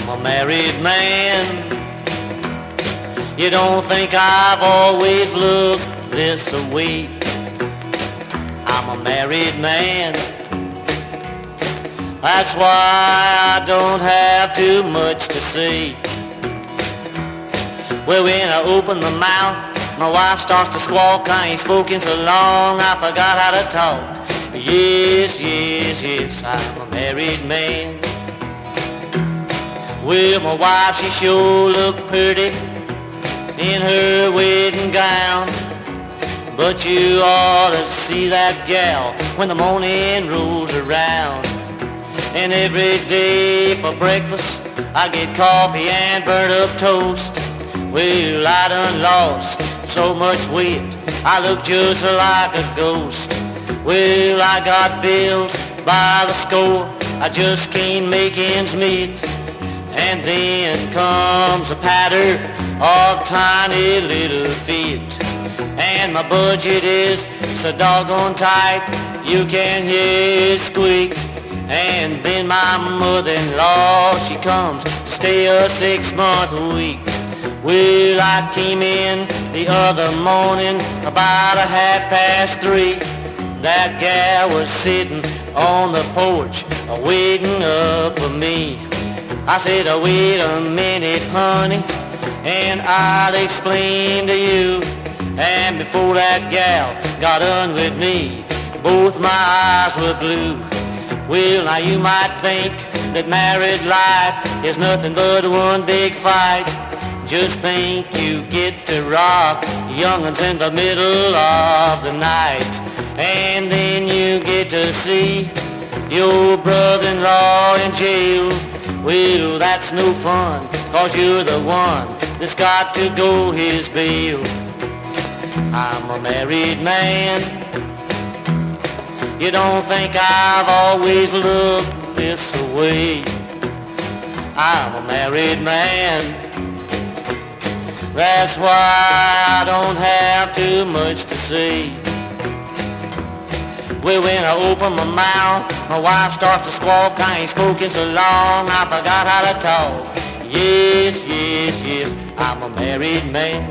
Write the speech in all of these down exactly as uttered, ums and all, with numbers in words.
I'm a married man. You don't think I've always looked this way. I'm a married man. That's why I don't have too much to say. Well, when I open my mouth, my wife starts to squawk. I ain't spoken so long, I forgot how to talk. Yes, yes, yes, I'm a married man. Well, my wife, she sure looked pretty in her wedding gown, but you ought to see that gal when the morning rolls around. And every day for breakfast I get coffee and burnt up toast. Well, I done lost so much weight, I look just like a ghost. Well, I got bills by the score, I just can't make ends meet. And then comes a patter of tiny little feet, and my budget is so doggone tight you can hear it squeak. And then my mother-in-law, she comes to stay a six-month week. Well, I came in the other morning about a half past three. That gal was sitting on the porch waiting up for me. I said, oh, wait a minute, honey, and I'll explain to you. And before that gal got on with me, both my eyes were blue. Well, now you might think that married life is nothing but one big fight. Just think you get to rock young'uns in the middle of the night, and then you get to see your brother-in-law in jail. Well, that's no fun, cause you're the one that's got to go his bail. I'm a married man. You don't think I've always looked this way. I'm a married man. That's why I don't have too much to say. Well, when I open my mouth, my wife starts to squawk. I ain't spoken so long, I forgot how to talk. Yes, yes, yes, I'm a married man.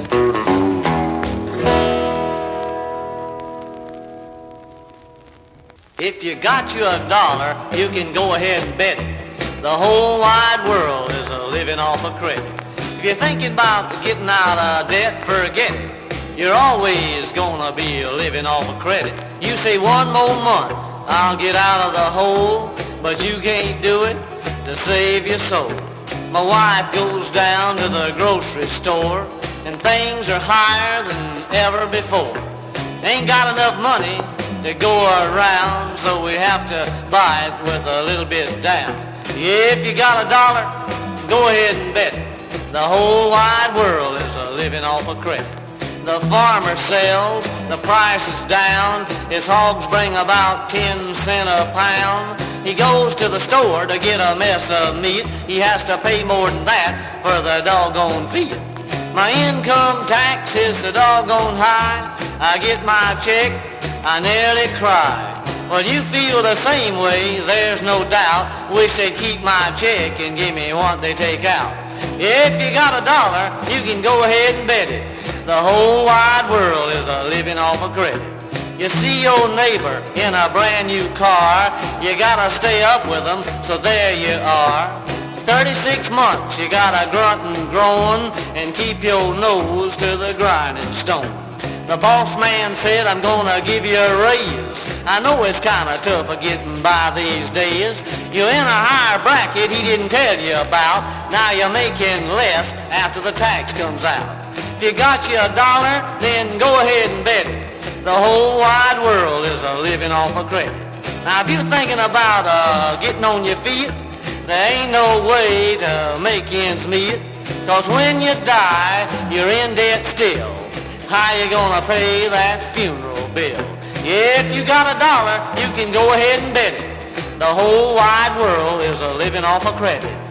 If you got you a dollar, you can go ahead and bet it. The whole wide world is a living off of credit. If you're thinking about getting out of debt, forget it. You're always gonna be living off of credit. You say one more month, I'll get out of the hole, but you can't do it to save your soul. My wife goes down to the grocery store, and things are higher than ever before. Ain't got enough money to go around, so we have to buy it with a little bit down. If you got a dollar, go ahead and bet it. The whole wide world is a living off of credit. The farmer sells, the price is down, his hogs bring about ten cents a pound. He goes to the store to get a mess of meat, he has to pay more than that for the doggone feed. My income tax is so doggone high, I get my check, I nearly cry. Well, you feel the same way, there's no doubt. Wish they'd keep my check and give me what they take out. If you got a dollar, you can go ahead and bet it. The whole wide world is a living off of credit. You see your neighbor in a brand new car, you gotta stay up with them, so there you are. thirty-six months you gotta grunt and groan and keep your nose to the grinding stone. The boss man said, I'm gonna give you a raise. I know it's kinda tough of getting by these days. You're in a higher bracket he didn't tell you about. Now you're making less after the tax comes out. If you got you a dollar, then go ahead and bet it. The whole wide world is a living off of credit. Now if you're thinking about uh, getting on your feet, there ain't no way to make ends meet. Cause when you die, you're in debt still. How you gonna pay that funeral bill? If you got a dollar, you can go ahead and bet it. The whole wide world is a living off of credit.